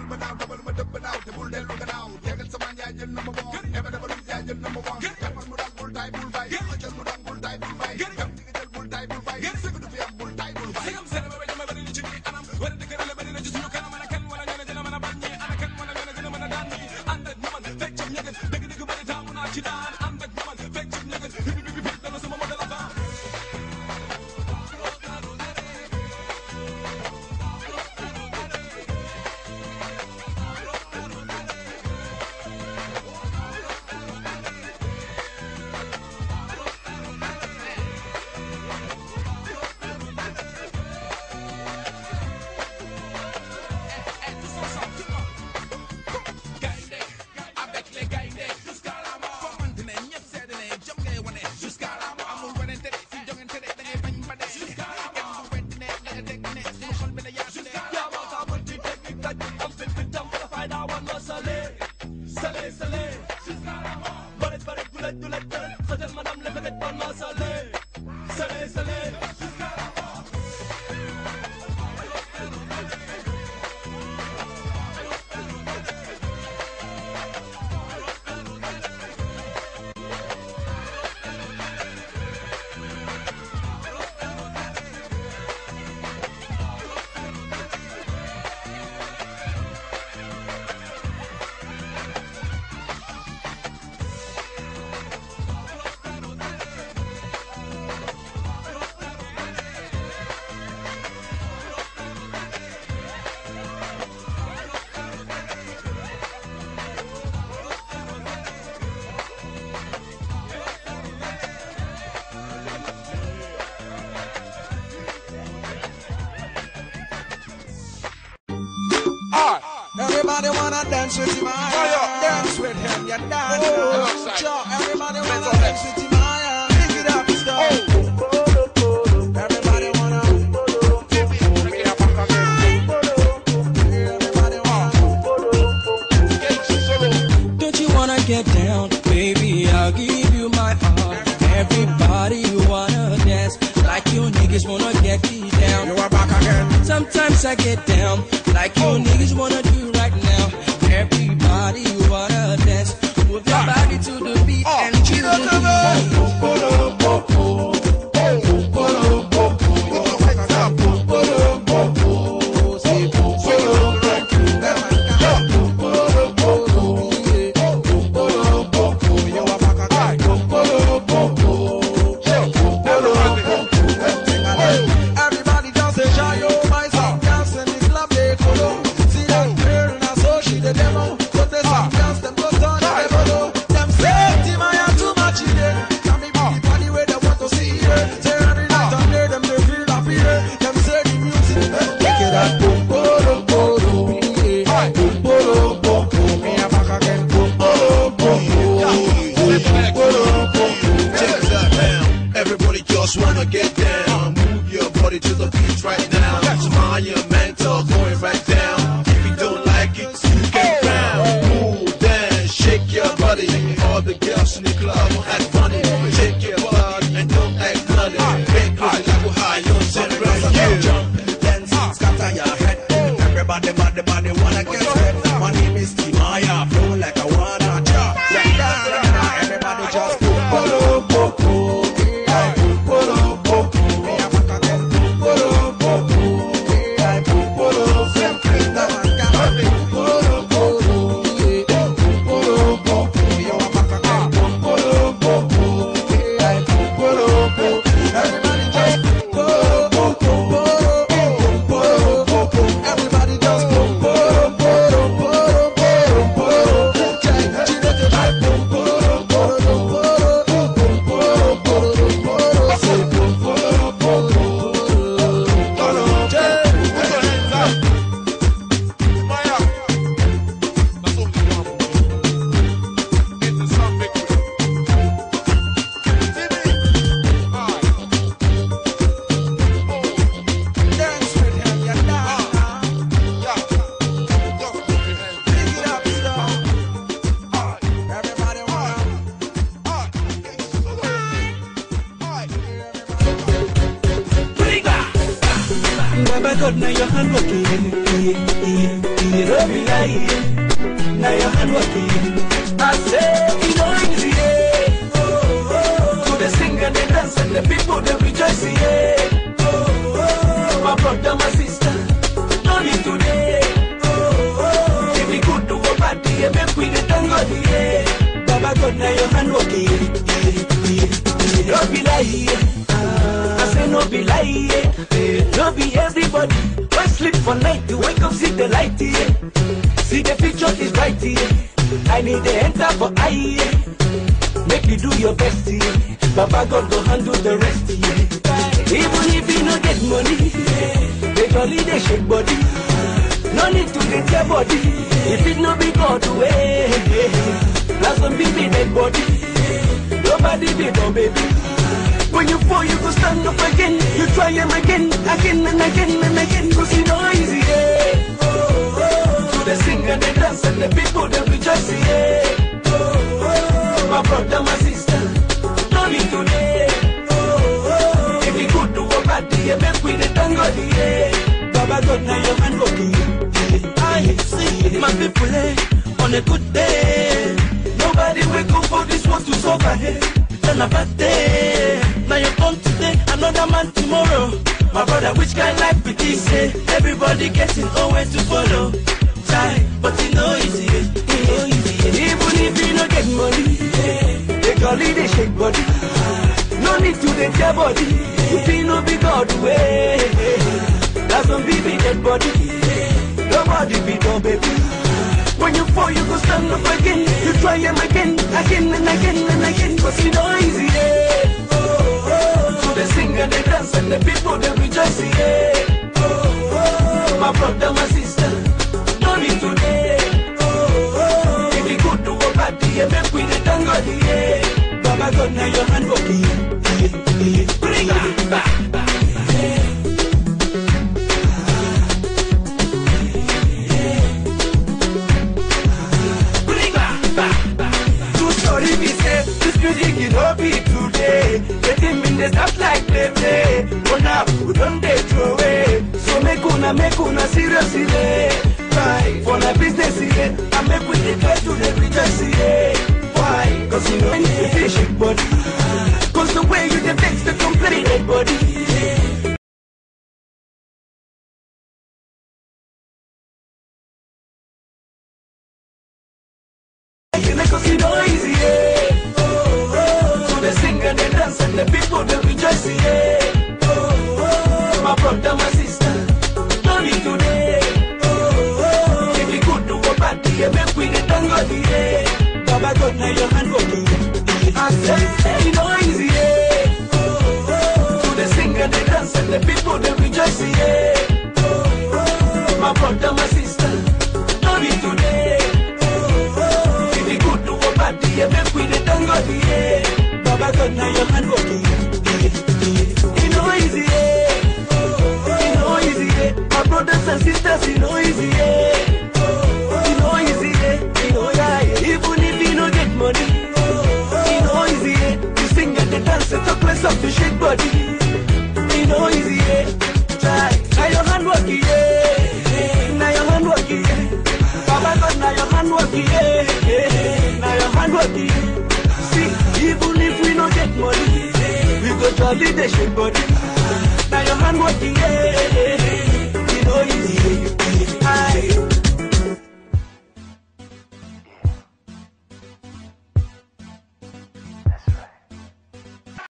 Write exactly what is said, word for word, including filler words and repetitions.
Everybody wanna dance with him, Maya. Dance with him, you dance. Oh, sure. Everybody wanna dance with him, Maya. Pick it up, stop. Everybody wanna. Everybody wanna. Don't you wanna get down, baby? I'll give you my heart. Everybody wanna dance like you niggas wanna get me down. You are back again. Sometimes I get down like you niggas wanna do right now. Everybody wanna dance. Move your body to the beat and chill to the God, now your hand working. yeah. Don't be lying. Now your hand working. I say it no easy, yeah. Oh, oh. To the sing and the dance and the people they rejoice, yeah. Oh, oh. My brother, my sister, no need today. Oh, oh. If we could do a party, yeah, make we the thank God, yeah. Baba God, now your hand working, yeah, yeah, yeah. Don't be lying. I say no be lie, yeah. No be everybody. Why sleep for night to wake up, see the light, yeah. See the future is bright, yeah. I need the enter for I, yeah. Make you do your best, yeah. Baba God go handle the rest, yeah. Even if you no get money, yeah. They jolly they shake body. No need to get your body. If it no be God way, yeah. Last one be the dead body. Nobody be no baby. When you fall, you go stand up again. You try them again, again and again and again. Cause you know easy, yeah. Oh, oh. To the sing and the dance and the people they rejoice, yeah. Oh, oh. My brother, my sister, no need today. Oh, oh. If you could do a party, yeah, make we the thank God, yeah. Baba God, now your hand working, yeah. I see my people, eh, on a good day. Nobody wake up for this one to suffer, hey. Turn a bad day. Now you come today, another man tomorrow. My brother, which kind of life it is, eh? Everybody getting always to follow. Try, but you know easy, you know easy. Even if you don't get money, yeah. They call it a shake body. No need to get your body. If you know be God way, that's when be dead body. Nobody be no baby. When you fall, you go stand up again. You try them again, again and again and again. Cause you know easy, yeah. They sing and they dance and the people they rejoice, yeah. Oh, oh. My brother, my sister, no need today. Oh, oh. If you could do a party, yeah, make we the thank God, yeah. Baba God, now your hand working, yeah, yeah. Bring it back. They stop like play play. But now we don't they throw away. So make una make una seriously. Right. For the business here, I make with the try to the rejoice here. Why? Cause you know you feel shake body. Cause the way you get text the complete dead body. Cause you know easy, yeah. Oh, oh. So they sing and they dance and the people they rejoice, yeah. Oh, oh. My brother, my sister, no need today. Oh, oh. If you could do a party, yeah, make we the thank God, yeah. Baba God, now your hand working. I say, you know easy, yeah. Oh, oh. So they sing and they dance and the people they rejoice, yeah. Oh, oh. My brother, my sister, no need today. Yeah, make we the thank God, yeah. Baba God, now your hand working, yeah. You know easy, yeah. You know easy, yeah. My brothers and sisters, you know easy, yeah. You know easy, yeah. You know, yeah, yeah. Even if you don't get money, you know easy, yeah. You sing and the dance and talk less of the shake body. You know easy, yeah. Try, now your hand working, yeah. Now your hand working, yeah. Baba God, now your hand working, yeah. Now your hand working. See, even if we don't get money, we go jolly the shake body. Now your hand working, yeah. You know easy, yeah.